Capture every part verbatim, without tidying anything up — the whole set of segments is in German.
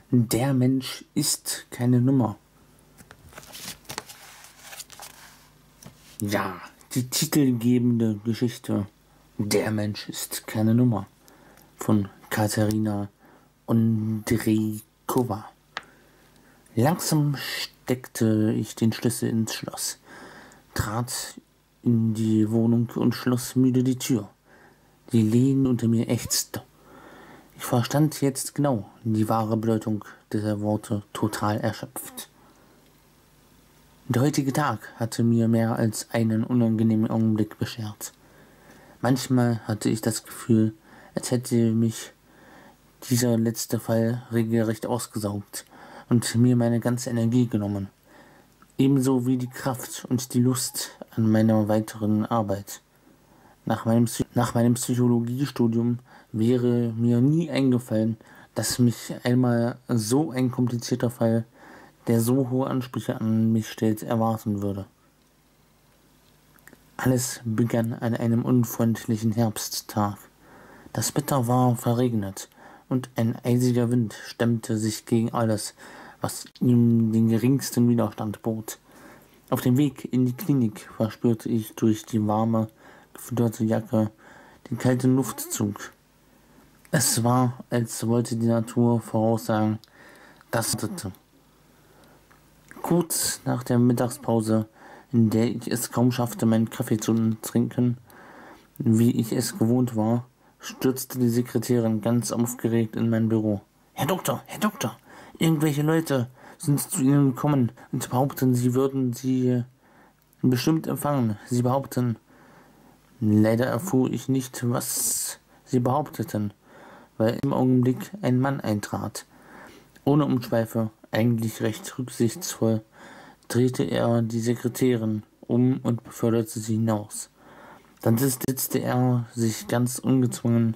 Der Mensch ist keine Nummer. Ja, die titelgebende Geschichte Der Mensch ist keine Nummer von Katerina Ondrejkova. Langsam steckte ich den Schlüssel ins Schloss, trat in die Wohnung und schloss müde die Tür. Die Lehnen unter mir ächzte. Ich verstand jetzt genau die wahre Bedeutung dieser Worte total erschöpft. Der heutige Tag hatte mir mehr als einen unangenehmen Augenblick beschert. Manchmal hatte ich das Gefühl, als hätte mich dieser letzte Fall regelrecht ausgesaugt und mir meine ganze Energie genommen. Ebenso wie die Kraft und die Lust an meiner weiteren Arbeit. Nach meinem, nach meinem Psychologiestudium wäre mir nie eingefallen, dass mich einmal so ein komplizierter Fall, der so hohe Ansprüche an mich stellt, erwarten würde. Alles begann an einem unfreundlichen Herbsttag. Das Wetter war verregnet und ein eisiger Wind stemmte sich gegen alles, was ihm den geringsten Widerstand bot. Auf dem Weg in die Klinik verspürte ich durch die warme, gefütterte Jacke den kalten Luftzug. Es war, als wollte die Natur voraussagen, das dritte. Kurz nach der Mittagspause, in der ich es kaum schaffte, meinen Kaffee zu trinken, wie ich es gewohnt war, stürzte die Sekretärin ganz aufgeregt in mein Büro. »Herr Doktor, Herr Doktor, irgendwelche Leute sind zu Ihnen gekommen und behaupten, sie würden Sie bestimmt empfangen. Sie behaupten...« Leider erfuhr ich nicht, was sie behaupteten, weil im Augenblick ein Mann eintrat. Ohne Umschweife, eigentlich recht rücksichtsvoll, drehte er die Sekretärin um und beförderte sie hinaus. Dann setzte er sich ganz ungezwungen.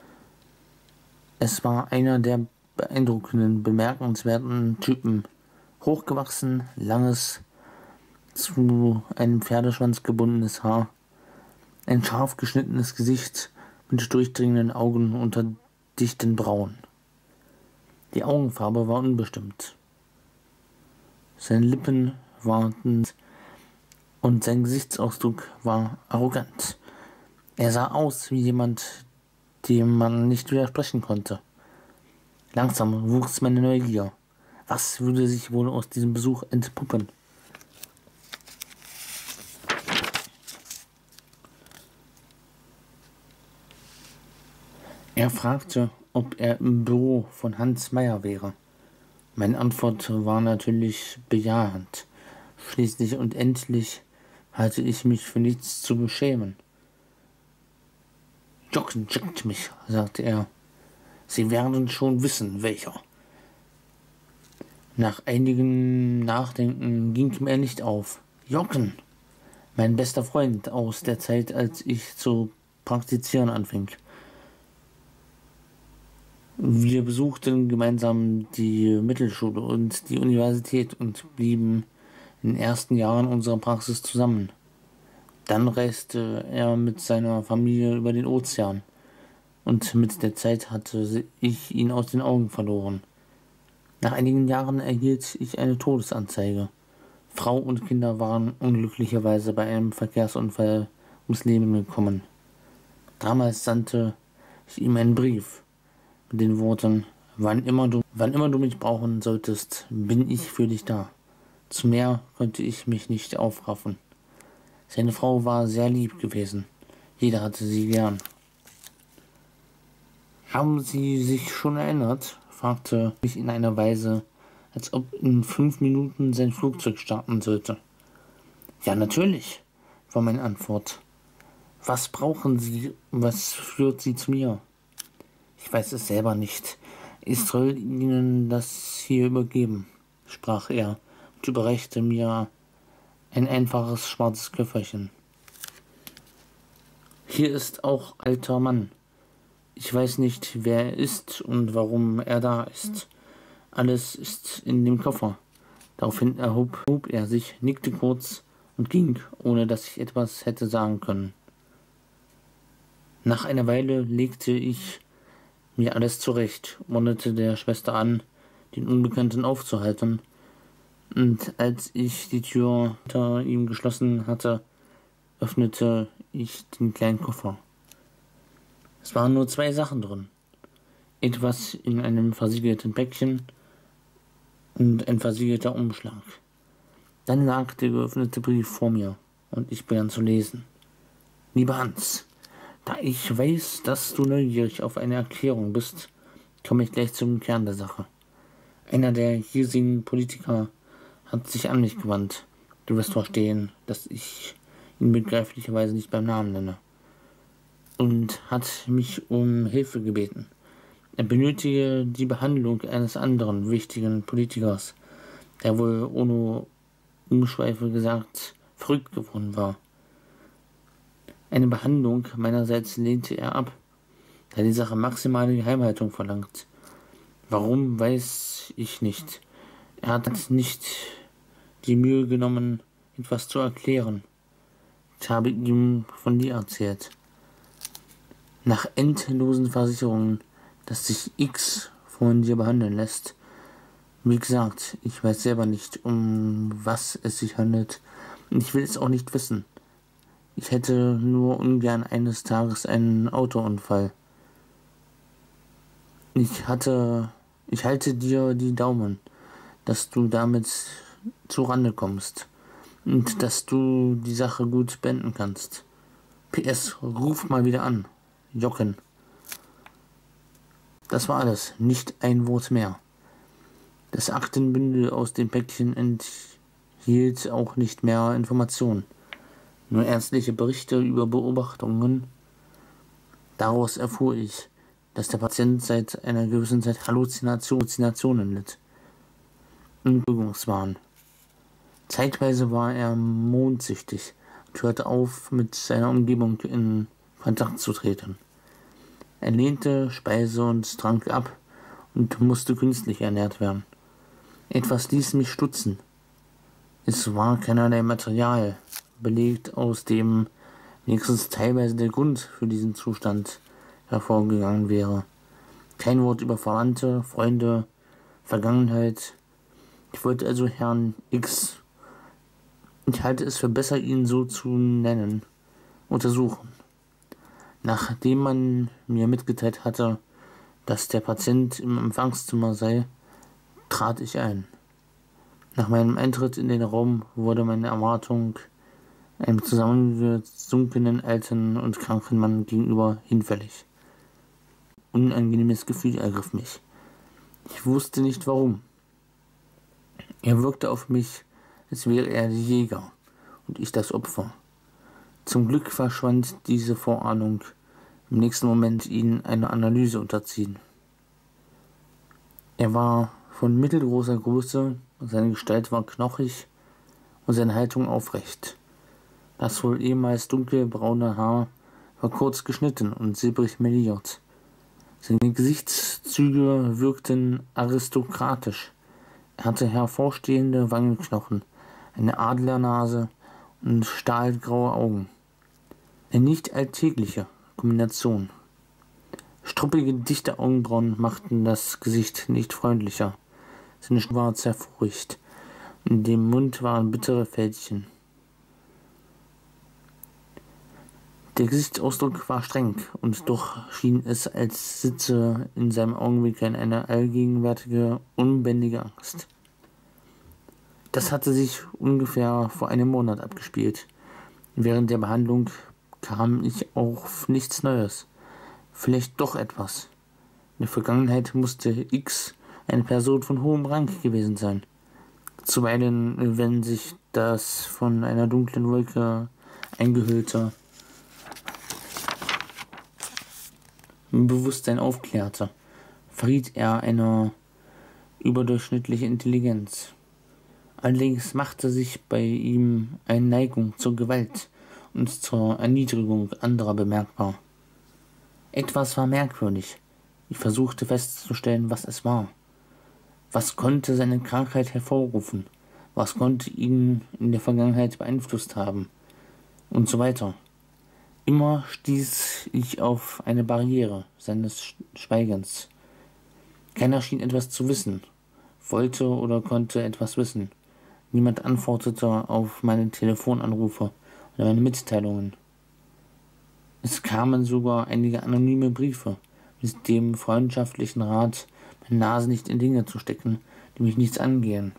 Es war einer der beeindruckenden, bemerkenswerten Typen. Hochgewachsen, langes, zu einem Pferdeschwanz gebundenes Haar, ein scharf geschnittenes Gesicht mit durchdringenden Augen unter dichten Brauen. Die Augenfarbe war unbestimmt. Seine Lippen waren und sein Gesichtsausdruck war arrogant. Er sah aus wie jemand, dem man nicht widersprechen konnte. Langsam wuchs meine Neugier. Was würde sich wohl aus diesem Besuch entpuppen? Er fragte, ob er im Büro von Hans Meyer wäre. Meine Antwort war natürlich bejahend. Schließlich und endlich hatte ich mich für nichts zu beschämen. »Jochen schickt mich«, sagte er. »Sie werden schon wissen, welcher.« Nach einigem Nachdenken ging mir nicht auf. Jochen, mein bester Freund aus der Zeit, als ich zu praktizieren anfing. Wir besuchten gemeinsam die Mittelschule und die Universität und blieben in den ersten Jahren unserer Praxis zusammen. Dann reiste er mit seiner Familie über den Ozean und mit der Zeit hatte ich ihn aus den Augen verloren. Nach einigen Jahren erhielt ich eine Todesanzeige. Frau und Kinder waren unglücklicherweise bei einem Verkehrsunfall ums Leben gekommen. Damals sandte ich ihm einen Brief mit den Worten, wann immer du, wann immer du mich brauchen solltest, bin ich für dich da. Zu mehr konnte ich mich nicht aufraffen. Seine Frau war sehr lieb gewesen. Jeder hatte sie gern. »Haben Sie sich schon erinnert?«, fragte mich in einer Weise, als ob in fünf Minuten sein Flugzeug starten sollte. »Ja, natürlich«, war meine Antwort. »Was brauchen Sie? Was führt Sie zu mir?« »Ich weiß es selber nicht. Ich soll Ihnen das hier übergeben«, sprach er und überreichte mir ein einfaches schwarzes Köfferchen. »Hier ist auch ein alter Mann. Ich weiß nicht, wer er ist und warum er da ist. Alles ist in dem Koffer.« Daraufhin erhob er sich, nickte kurz und ging, ohne dass ich etwas hätte sagen können. Nach einer Weile legte ich mir alles zurecht, ordnete der Schwester an, den Unbekannten aufzuhalten, und als ich die Tür hinter ihm geschlossen hatte, öffnete ich den kleinen Koffer. Es waren nur zwei Sachen drin. Etwas in einem versiegelten Päckchen und ein versiegelter Umschlag. Dann lag der geöffnete Brief vor mir und ich begann zu lesen. Lieber Hans, da ich weiß, dass du neugierig auf eine Erklärung bist, komme ich gleich zum Kern der Sache. Einer der hiesigen Politiker hat sich an mich gewandt. Du wirst verstehen, dass ich ihn begreiflicherweise nicht beim Namen nenne. Und hat mich um Hilfe gebeten. Er benötige die Behandlung eines anderen wichtigen Politikers, der wohl ohne Umschweife gesagt verrückt geworden war. Eine Behandlung meinerseits lehnte er ab, da die Sache maximale Geheimhaltung verlangt. Warum, weiß ich nicht. Er hat nicht die Mühe genommen, etwas zu erklären. Ich habe ihm von dir erzählt. Nach endlosen Versicherungen, dass sich X von dir behandeln lässt. Wie gesagt, ich weiß selber nicht, um was es sich handelt. Und ich will es auch nicht wissen. Ich hätte nur ungern eines Tages einen Autounfall. Ich hatte, ich halte dir die Daumen, dass du damit zu Rande kommst und dass du die Sache gut beenden kannst. P S. Ruf mal wieder an. Jochen. Das war alles, nicht ein Wort mehr. Das Aktenbündel aus dem Päckchen enthielt auch nicht mehr Informationen, nur ärztliche Berichte über Beobachtungen. Daraus erfuhr ich, dass der Patient seit einer gewissen Zeit Halluzination, Halluzinationen litt und Bewegungswahn. Zeitweise war er mondsüchtig und hörte auf, mit seiner Umgebung in Kontakt zu treten. Er lehnte Speise und Trank ab und musste künstlich ernährt werden. Etwas ließ mich stutzen. Es war keinerlei Material belegt, aus dem wenigstens teilweise der Grund für diesen Zustand hervorgegangen wäre. Kein Wort über Verwandte, Freunde, Vergangenheit. Ich wollte also Herrn X, ich halte es für besser, ihn so zu nennen, untersuchen. Nachdem man mir mitgeteilt hatte, dass der Patient im Empfangszimmer sei, trat ich ein. Nach meinem Eintritt in den Raum wurde meine Erwartung einem zusammengesunkenen alten und kranken Mann gegenüber hinfällig. Unangenehmes Gefühl ergriff mich. Ich wusste nicht warum. Er wirkte auf mich, als wäre er der Jäger und ich das Opfer. Zum Glück verschwand diese Vorahnung. Im nächsten Moment ihn eine Analyse unterziehen. Er war von mittelgroßer Größe, seine Gestalt war knochig und seine Haltung aufrecht. Das wohl ehemals dunkelbraune Haar war kurz geschnitten und silbrig meliert. Seine Gesichtszüge wirkten aristokratisch. Er hatte hervorstehende Wangenknochen, eine Adlernase und stahlgraue Augen. Eine nicht alltägliche Kombination. Struppige, dichte Augenbrauen machten das Gesicht nicht freundlicher. Seine Stimme war zerfurcht. In dem Mund waren bittere Fältchen. Der Gesichtsausdruck war streng, und doch schien es, als sitze in seinem Augenwinkel eine allgegenwärtige, unbändige Angst. Das hatte sich ungefähr vor einem Monat abgespielt. Während der Behandlung kam ich auf nichts Neues. Vielleicht doch etwas. In der Vergangenheit musste X eine Person von hohem Rang gewesen sein. Zuweilen, wenn sich das von einer dunklen Wolke eingehüllte Bewusstsein aufklärte, verriet er eine überdurchschnittliche Intelligenz. Allerdings machte sich bei ihm eine Neigung zur Gewalt und zur Erniedrigung anderer bemerkbar. Etwas war merkwürdig. Ich versuchte festzustellen, was es war. Was konnte seine Krankheit hervorrufen? Was konnte ihn in der Vergangenheit beeinflusst haben? Und so weiter. Immer stieß ich auf eine Barriere seines Schweigens. Keiner schien etwas zu wissen, wollte oder konnte etwas wissen. Niemand antwortete auf meine Telefonanrufe oder meine Mitteilungen. Es kamen sogar einige anonyme Briefe mit dem freundschaftlichen Rat, meine Nase nicht in Dinge zu stecken, die mich nichts angehen.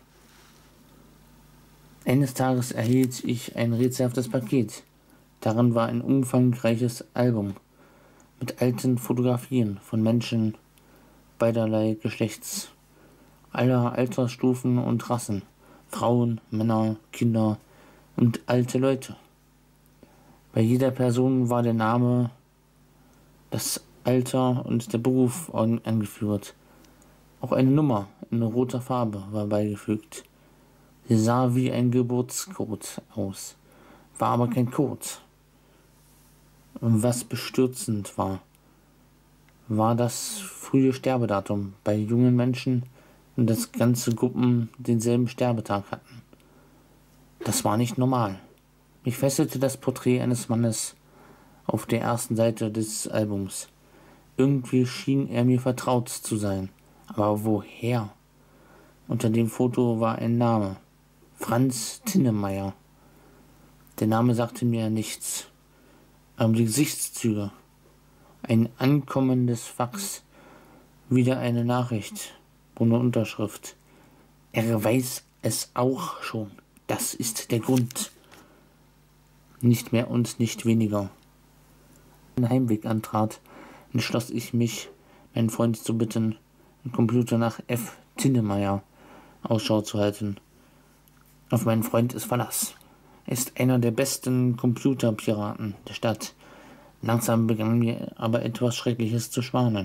Eines Tages erhielt ich ein rätselhaftes Paket. Darin war ein umfangreiches Album mit alten Fotografien von Menschen beiderlei Geschlechts, aller Altersstufen und Rassen, Frauen, Männer, Kinder und alte Leute. Bei jeder Person war der Name, das Alter und der Beruf angeführt. Auch eine Nummer in roter Farbe war beigefügt. Sie sah wie ein Geburtscode aus, war aber kein Code. Und was bestürzend war, war das frühe Sterbedatum bei jungen Menschen und dass ganze Gruppen denselben Sterbetag hatten. Das war nicht normal. Mich fesselte das Porträt eines Mannes auf der ersten Seite des Albums. Irgendwie schien er mir vertraut zu sein. Aber woher? Unter dem Foto war ein Name. Franz Tinnemeyer. Der Name sagte mir nichts. Aber die Gesichtszüge. Ein ankommendes Fax. Wieder eine Nachricht. Ohne Unterschrift. Er weiß es auch schon. Das ist der Grund. Nicht mehr und nicht weniger. Den Heimweg antrat, entschloss ich mich, meinen Freund zu bitten, im Computer nach F. Tinnemeyer Ausschau zu halten. Auf meinen Freund ist Verlass. Er ist einer der besten Computerpiraten der Stadt. Langsam begann mir aber etwas Schreckliches zu schwanen.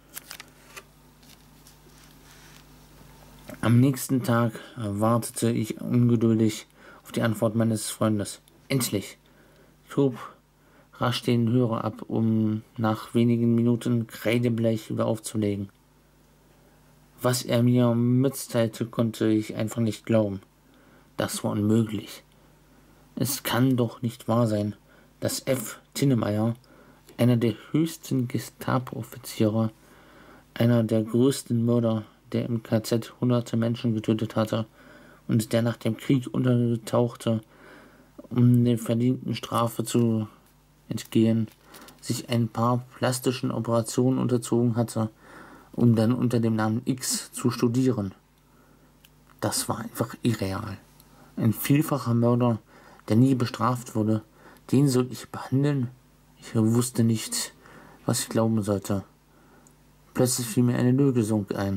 Am nächsten Tag wartete ich ungeduldig auf die Antwort meines Freundes. Endlich! Ich hob rasch den Hörer ab, um nach wenigen Minuten kreidebleich wieder aufzulegen. Was er mir mitteilte, konnte ich einfach nicht glauben. Das war unmöglich. Es kann doch nicht wahr sein, dass F. Tinnemeyer, einer der höchsten Gestapo-Offiziere, einer der größten Mörder, der im K Z hunderte Menschen getötet hatte und der nach dem Krieg untertauchte, um der verdienten Strafe zu entgehen, sich ein paar plastischen Operationen unterzogen hatte, um dann unter dem Namen X zu studieren. Das war einfach irreal. Ein vielfacher Mörder, der nie bestraft wurde, den soll ich behandeln? Ich wusste nicht, was ich glauben sollte. Plötzlich fiel mir eine Lösung ein.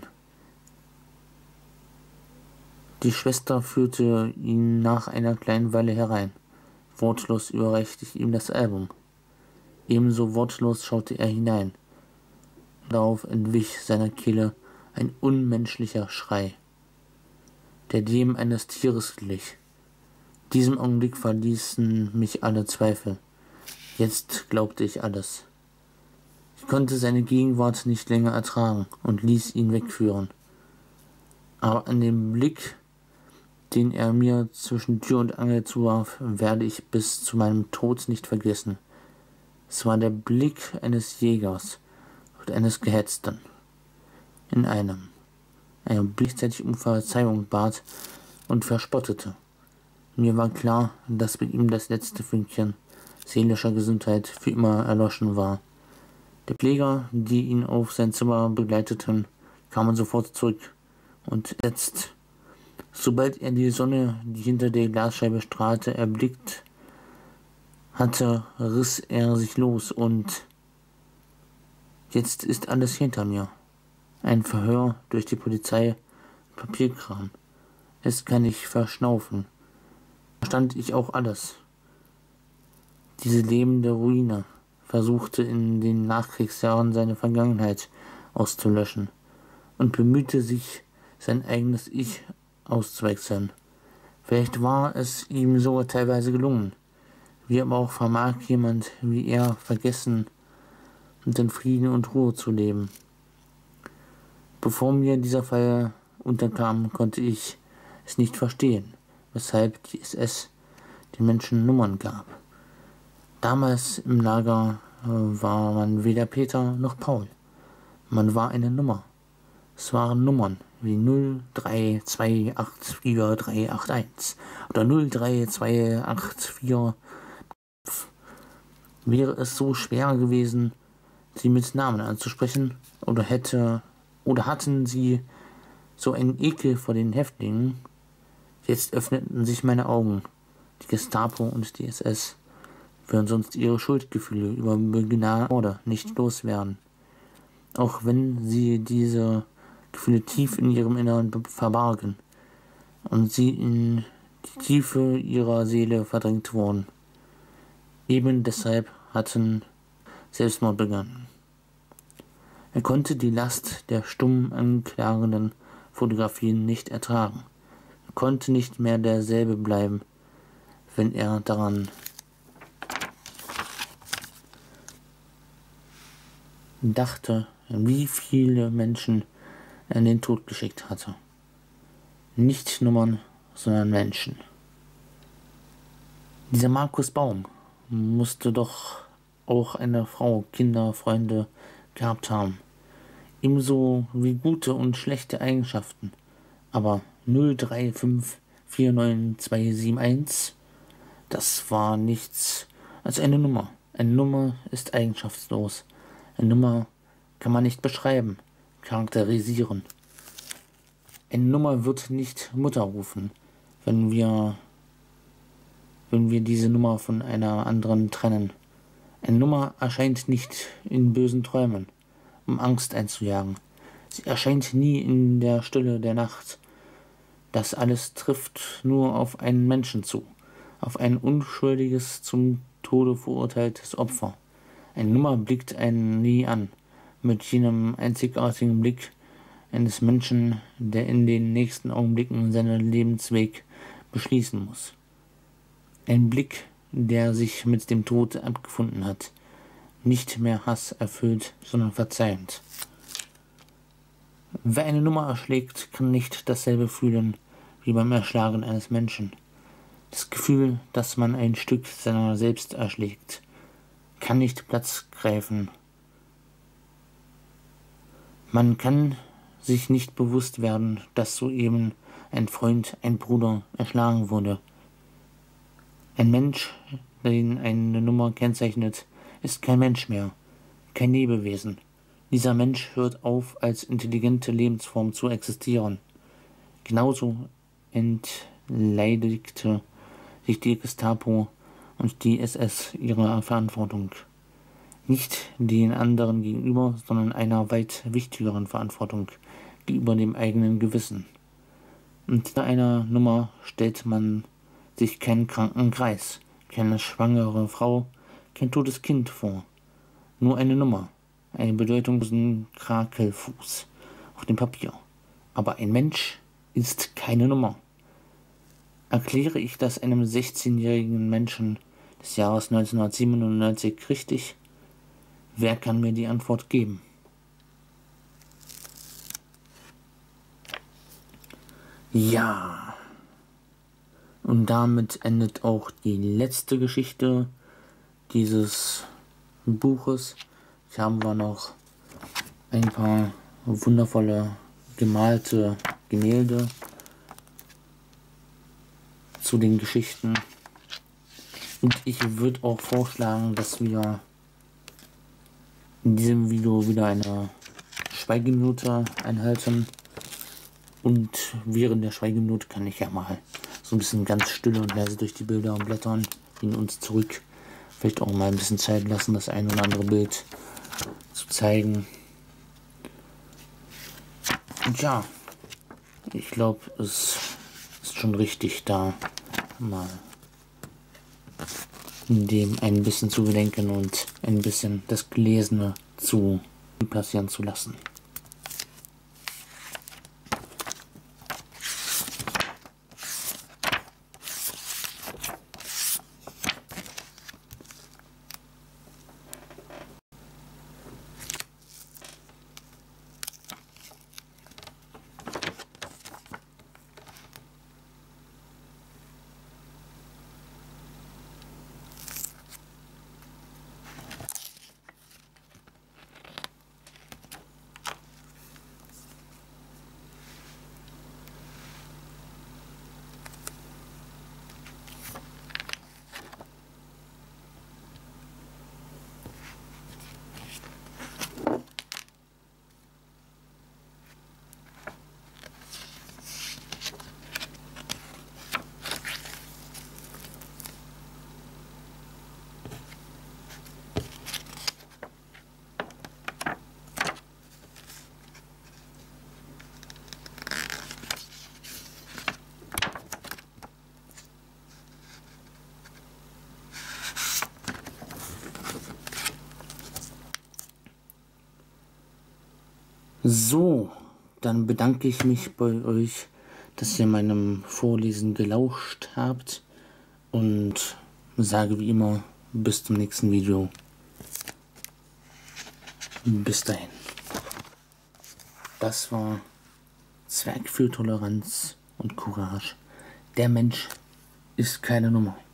Die Schwester führte ihn nach einer kleinen Weile herein. Wortlos überreichte ich ihm das Album. Ebenso wortlos schaute er hinein. Darauf entwich seiner Kehle ein unmenschlicher Schrei, der dem eines Tieres glich. In diesem Augenblick verließen mich alle Zweifel. Jetzt glaubte ich alles. Ich konnte seine Gegenwart nicht länger ertragen und ließ ihn wegführen. Aber an dem Blick, den er mir zwischen Tür und Angel zuwarf, werde ich bis zu meinem Tod nicht vergessen. Es war der Blick eines Jägers und eines Gehetzten. In einem. Er gleichzeitig um Verzeihung bat und verspottete. Mir war klar, dass bei ihm das letzte Fünkchen seelischer Gesundheit für immer erloschen war. Der Pfleger, die ihn auf sein Zimmer begleiteten, kamen sofort zurück. Und jetzt, sobald er die Sonne, die hinter der Glasscheibe strahlte, erblickt hatte, riss er sich los und jetzt ist alles hinter mir. Ein Verhör durch die Polizei, Papierkram. Jetzt kann ich verschnaufen. Verstand ich auch alles. Diese lebende Ruine versuchte in den Nachkriegsjahren seine Vergangenheit auszulöschen und bemühte sich, sein eigenes Ich auszuwechseln. Vielleicht war es ihm sogar teilweise gelungen. Wie aber auch vermag jemand wie er vergessen und in Frieden und Ruhe zu leben. Bevor mir dieser Fall unterkam, konnte ich es nicht verstehen, weshalb die S S den Menschen Nummern gab. Damals im Lager äh, war man weder Peter noch Paul. Man war eine Nummer. Es waren Nummern wie null drei zwei acht vier drei acht eins oder null drei zwei acht vier. Wäre es so schwer gewesen, sie mit Namen anzusprechen, oder hätte oder hatten sie so einen Ekel vor den Häftlingen? Jetzt öffneten sich meine Augen. Die Gestapo und die S S würden sonst ihre Schuldgefühle über begangener Morde nicht loswerden, auch wenn sie diese Gefühle tief in ihrem Inneren verbargen und sie in die Tiefe ihrer Seele verdrängt wurden. Eben deshalb hatten Selbstmord begangen. Er konnte die Last der stumm anklagenden Fotografien nicht ertragen. Er konnte nicht mehr derselbe bleiben, wenn er daran dachte, wie viele Menschen er in den Tod geschickt hatte. Nicht Nummern, sondern Menschen. Dieser Markus Baum musste doch auch eine Frau, Kinder, Freunde gehabt haben. Ebenso wie gute und schlechte Eigenschaften. Aber null drei fünf vier neun zwei sieben eins, das war nichts als eine Nummer. Eine Nummer ist eigenschaftslos. Eine Nummer kann man nicht beschreiben, charakterisieren. Eine Nummer wird nicht Mutter rufen, wenn wir, wenn wir diese Nummer von einer anderen trennen. Eine Nummer erscheint nicht in bösen Träumen, um Angst einzujagen. Sie erscheint nie in der Stille der Nacht. Das alles trifft nur auf einen Menschen zu, auf ein unschuldiges, zum Tode verurteiltes Opfer. Eine Nummer blickt einen nie an, mit jenem einzigartigen Blick eines Menschen, der in den nächsten Augenblicken seinen Lebensweg beschließen muss. Ein Blick, der sich mit dem Tod abgefunden hat, nicht mehr Hass erfüllt, sondern verzeihend. Wer eine Nummer erschlägt, kann nicht dasselbe fühlen wie beim Erschlagen eines Menschen. Das Gefühl, dass man ein Stück seiner selbst erschlägt, kann nicht Platz greifen. Man kann sich nicht bewusst werden, dass soeben ein Freund, ein Bruder erschlagen wurde. Ein Mensch, den eine Nummer kennzeichnet, ist kein Mensch mehr, kein Lebewesen. Dieser Mensch hört auf, als intelligente Lebensform zu existieren. Genauso entleidigte sich die Gestapo und die S S ihrer Verantwortung. Nicht den anderen gegenüber, sondern einer weit wichtigeren Verantwortung gegenüber dem eigenen Gewissen. Und hinter einer Nummer stellt man sich keinen kranken Greis, keine schwangere Frau, kein totes Kind vor. Nur eine Nummer, einen bedeutungslosen Krakelfuß auf dem Papier. Aber ein Mensch ist keine Nummer. Erkläre ich das einem sechzehnjährigen Menschen des Jahres neunzehnhundertsiebenundneunzig richtig? Wer kann mir die Antwort geben? Ja. Und damit endet auch die letzte Geschichte dieses Buches. Hier haben wir noch ein paar wundervolle gemalte Gemälde zu den Geschichten. Und ich würde auch vorschlagen, dass wir in diesem Video wieder eine Schweigeminute einhalten. Und während der Schweigeminute kann ich ja mal so ein bisschen ganz still und leise durch die Bilder blättern, in uns zurück. Vielleicht auch mal ein bisschen Zeit lassen, das ein oder andere Bild zu zeigen. Und ja, ich glaube, es ist schon richtig, da mal dem ein bisschen zu gedenken und ein bisschen das Gelesene zu passieren zu lassen. So, dann bedanke ich mich bei euch, dass ihr meinem Vorlesen gelauscht habt und sage wie immer, bis zum nächsten Video. Bis dahin. Das war Zwerg für Toleranz und Courage. Der Mensch ist keine Nummer.